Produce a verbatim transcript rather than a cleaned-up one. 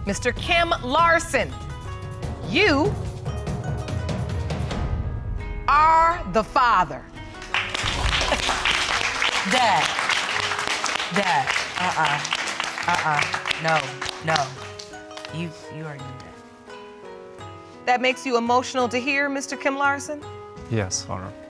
Mister Kim Larson, you are the father. Dad. Dad. Uh-uh. Uh-uh. No. No. You, you are your dad. That makes you emotional to hear, Mister Kim Larson? Yes, Honor.